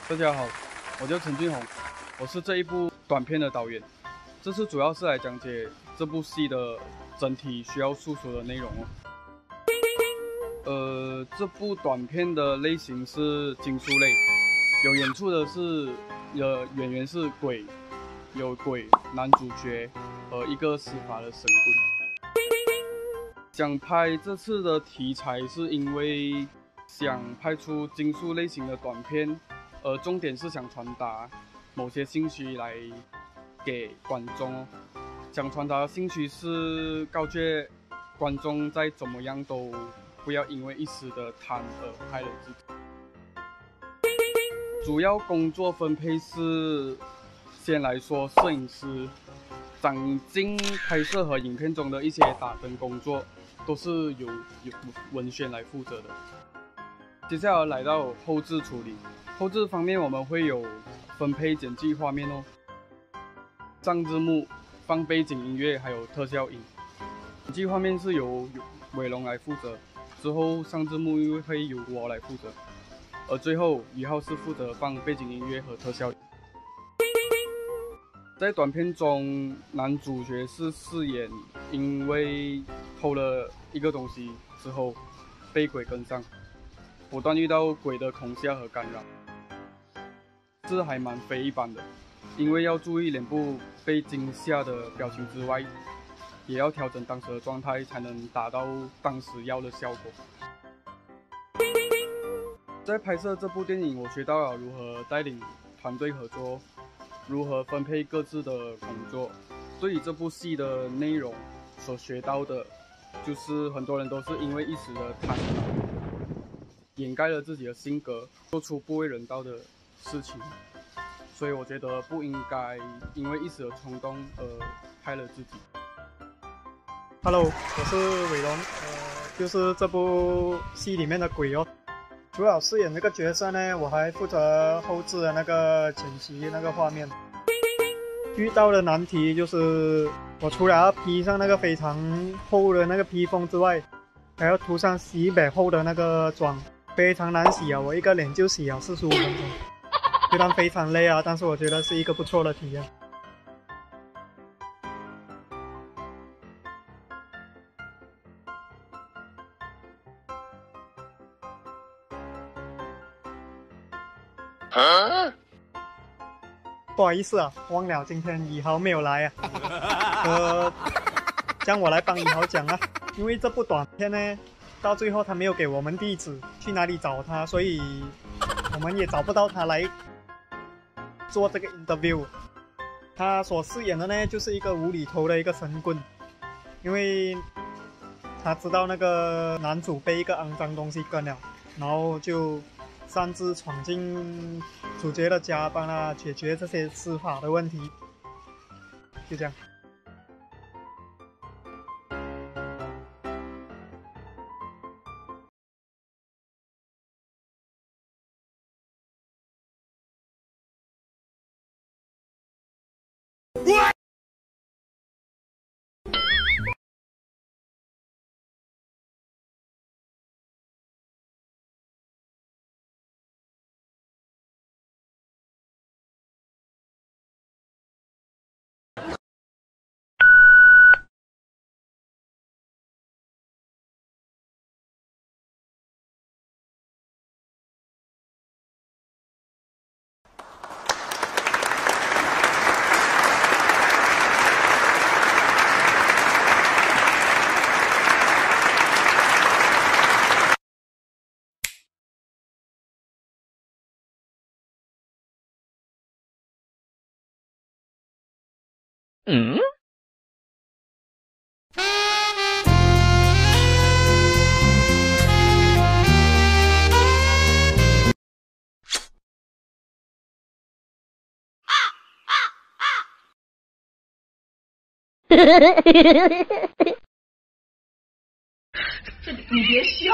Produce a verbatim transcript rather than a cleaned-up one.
大家好，我叫陈俊宏，我是这一部短片的导演。这次主要是来讲解这部戏的整体需要诉说的内容哦。呃，这部短片的类型是惊悚类，有演出的是呃演员是鬼，有鬼男主角和一个司法的神棍。想拍这次的题材是因为想拍出惊悚类型的短片，而重点是想传达某些信息来给观众哦。想传达的信息是告诫观众再怎么样都不要因为一时的贪而害了自己。主要工作分配是，先来说摄影师、长镜、拍摄和影片中的一些打灯工作，都是由由文宣来负责的。接下来来到后置处理，后置方面我们会有分配剪辑画面哦，上字幕、放背景音乐还有特效音。剪辑画面是由伟龙来负责，之后上字幕又会由我来负责，而最后一号是负责放背景音乐和特效音。在短片中，男主角是饰演因为偷了一个东西之后被鬼跟上，不断遇到鬼的恐吓和干扰，这还蛮非一般的。因为要注意脸部被惊吓的表情之外，也要调整当时的状态，才能达到当时要的效果。在拍摄这部电影，我学到了如何带领团队合作，如何分配各自的工作。对于这部戏的内容所学到的，就是很多人都是因为一时的贪婪，掩盖了自己的性格，做出不为人道的事情。所以我觉得不应该因为一时的冲动而害了自己。 Hello， 我是伟龙，呃，就是这部戏里面的鬼哦。除了饰演这个角色呢，我还负责后置的那个剪辑那个画面。遇到的难题就是，我除了要披上那个非常厚的那个披风之外，还要涂上洗百厚的那个妆，非常难洗啊！我一个脸就洗了四十五分钟。虽然非常累啊，但是我觉得是一个不错的体验。啊、不好意思啊，忘了今天以豪没有来啊。呃，让我来帮以豪讲啊，因为这部短片呢，到最后他没有给我们地址，去哪里找他，所以我们也找不到他来做这个 interview。他所饰演的呢，就是一个无厘头的一个神棍，因为他知道那个男主被一个肮脏东西跟了，然后就擅自闯进主角的家，帮他解决这些司法的问题，就这样。嗯。 这你别笑。